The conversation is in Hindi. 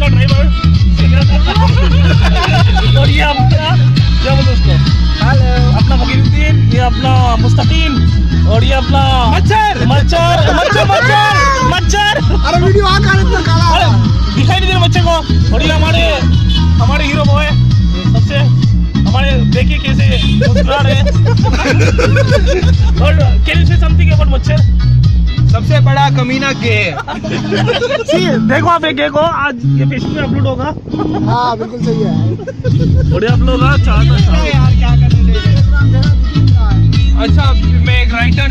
ड्राइवर। और ये अपना क्या बोलते उसको, हेलो, अपना फकीरुद्दीन, ये अपना मुस्तकीम, और ये अपना मच्छर मच्छर मच्छर मच्छर मच्छर। अरे वीडियो आ कहां इतना काला, दिखाई नहीं दे रहा मच्छर को। और ये हमारे हीरो बॉय सबसे, हमारे देखिए कैसे मुस्कुरा रहे हैं। और can you say something about मच्छर? सबसे बड़ा कमीना गे। देखो आप एक को आज ये फेसबुक में अपलोड होगा। हाँ बिल्कुल सही है, बढ़िया अपलोड होगा। यार क्या करने दे। अच्छा मैं एक राइटर